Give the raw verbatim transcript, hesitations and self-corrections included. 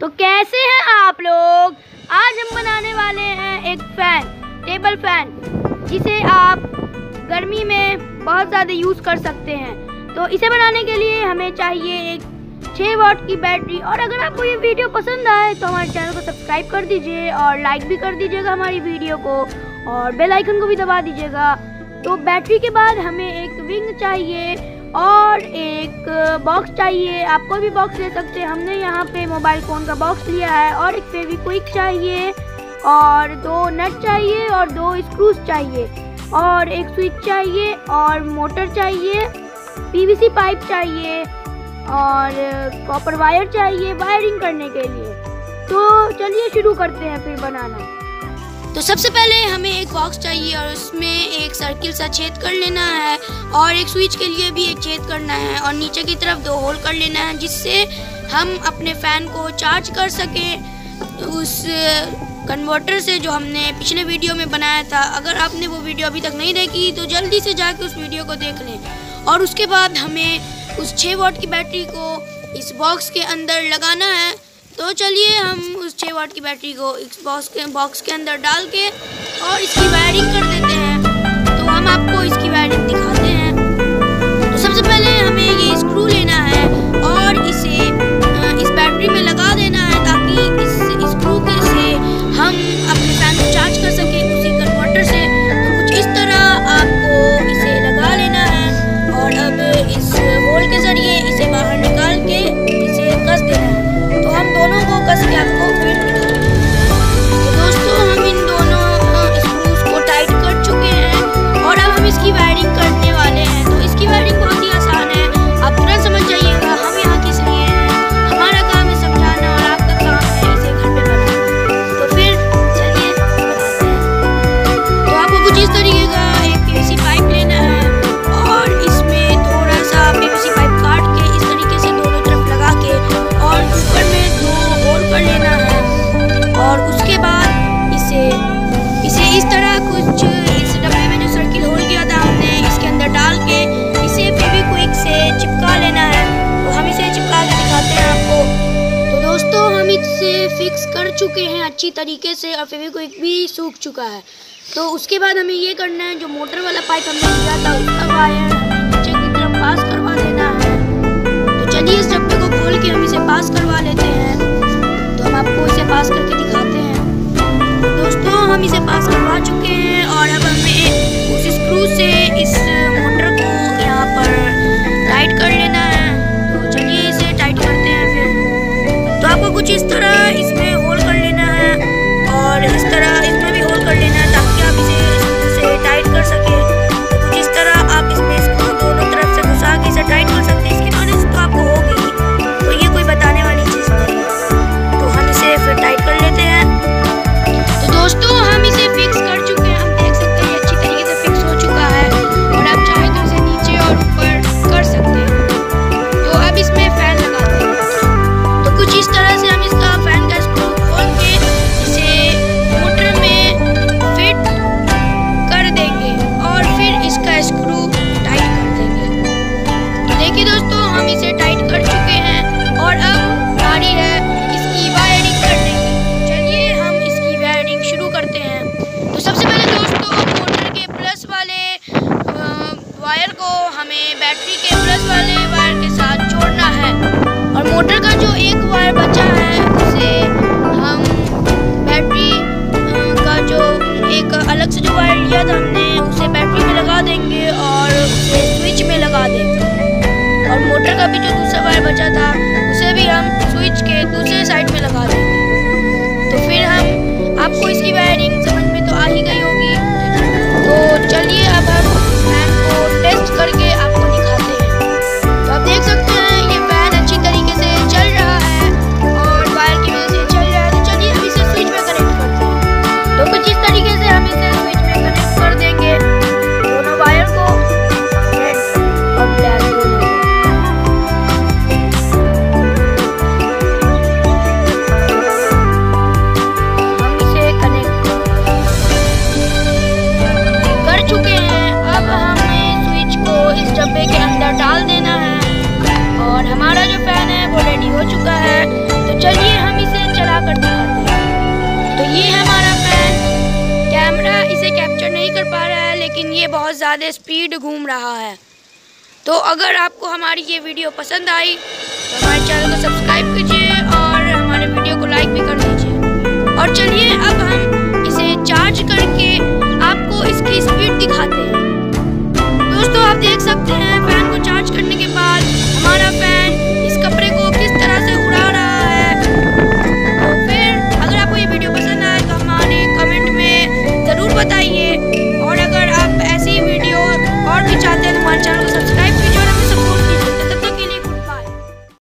तो कैसे हैं आप लोग। आज हम बनाने वाले हैं एक फैन, टेबल फैन, जिसे आप गर्मी में बहुत ज़्यादा यूज़ कर सकते हैं। तो इसे बनाने के लिए हमें चाहिए एक छः वाट की बैटरी। और अगर आपको ये वीडियो पसंद आए तो हमारे चैनल को सब्सक्राइब कर दीजिए और लाइक भी कर दीजिएगा हमारी वीडियो को, और बेल आइकन को भी दबा दीजिएगा। तो बैटरी के बाद हमें एक विंग चाहिए और एक बॉक्स चाहिए। आप कोई भी बॉक्स ले सकते हैं, हमने यहाँ पे मोबाइल फ़ोन का बॉक्स लिया है। और एक फेविक्विक चाहिए और दो नट चाहिए और दो स्क्रूज चाहिए और एक स्विच चाहिए और मोटर चाहिए, पीवीसी पाइप चाहिए और कॉपर वायर चाहिए वायरिंग करने के लिए। तो चलिए शुरू करते हैं फिर बनाना। तो सबसे पहले हमें एक बॉक्स चाहिए और उसमें एक सर्किल सा छेद कर लेना है और एक स्विच के लिए भी एक छेद करना है और नीचे की तरफ दो होल कर लेना है, जिससे हम अपने फ़ैन को चार्ज कर सकें उस कन्वर्टर से जो हमने पिछले वीडियो में बनाया था। अगर आपने वो वीडियो अभी तक नहीं देखी तो जल्दी से जाकर उस वीडियो को देख लें। और उसके बाद हमें उस छः वाट की बैटरी को इस बॉक्स के अंदर लगाना है। तो चलिए हम उस छः वाट की बैटरी को इस बॉक्स के बॉक्स के अंदर डाल के और इसकी वायरिंग कर देते हैं। तो हम आपको इसकी वायरिंग दिखाते हैं। तो सबसे पहले हमें ये स्क्रू लेना है और इसे इस बैटरी में लगा देना है, ताकि इस स्क्रू के से हम अपने फैन को चार्ज कर सकें उसी कन्वर्टर से। तो कुछ इस तरह आपको इसे लगा लेना है और अब इस होल के ज़रिए इसे बाहर निकाल के इसे कस देना है। तो हम दोनों को कस के आपको फिर दिखाएंगे। तो दोस्तों, हम इन दोनों स्क्रूज को टाइट कर चुके हैं और अब हम इसकी वायरिंग करने वाले हैं। तो इसकी वायरिंग बहुत ही आसान है, आप तुरंत समझ जाइएगा। हम यहाँ किस लिए हैं, हमारा काम है समझाना और आपका काम है इसे घर पे बनाना। तो फिर चलिए बनाते हैं। तो आपको कुछ इस तरीके का एक पीवीसी पाइप लेना है और इसमें थोड़ा सा पीवीसी पाइप काट के इस तरीके से दोनों तरफ लगा के और ऊपर में दो होल कर लेना है। और उसके बाद इसे इसे इस तरह कुछ इस डब्बे में जो सर्किल होल किया था हमने इसके अंदर डाल के इसे फेविक्विक से चिपका लेना है। तो हम इसे चिपका के दिखाते हैं आपको। तो दोस्तों, हम इसे फिक्स कर चुके हैं अच्छी तरीके से और फेविक्विक भी सूख चुका है। तो उसके बाद हमें ये करना है, जो मोटर वाला पाइप हमने लिया था उसका वायर हमें नीचे की तरफ पास करवा देना है। तो चलिए इस डब्बे को खोल के हम इसे पास करवा लेते हैं। तो हम आपको इसे पास करके दिखाते हैं। दोस्तों, हम इसे पास करवा चुके हैं और अब हमें उस स्क्रू से इस मोटर को यहाँ पर टाइट कर लेना है। तो चलिए इसे टाइट करते हैं फिर। तो आपको कुछ इस तरह इसमें होल कर लेना है और इस तरह इसमें भी होल कर लेना है, ताकि आप इसे स्क्रू से टाइट कर सकें। तो कुछ इस तरह आप इसमें स्क्रू दोनों तरफ से घुसा के इसे टाइट कर सकते हैं। इसकी नॉलेज तो आपको होगी, तो ये कोई बताने वाली चीज़ नहीं है। तो हम इसे फिर टाइट कर लेते हैं। तो दोस्तों, हम इसे फिक्स कर चुके हैं। हम देख सकते हैं ये अच्छी तरीके से फिक्स हो चुका है और आप चाहे तो इसे नीचे और ऊपर कर सकते हैं। तो अब इसमें फ़ैन लगाते हैं। तो कुछ इस तरह से हम इसका फ़ैन का स्क्रू ज़्यादा स्पीड घूम रहा है। तो अगर आपको हमारी ये वीडियो पसंद आई तो हमारे चैनल को सब्सक्राइब कीजिए और हमारे वीडियो को लाइक भी कर दीजिए। और चलिए अब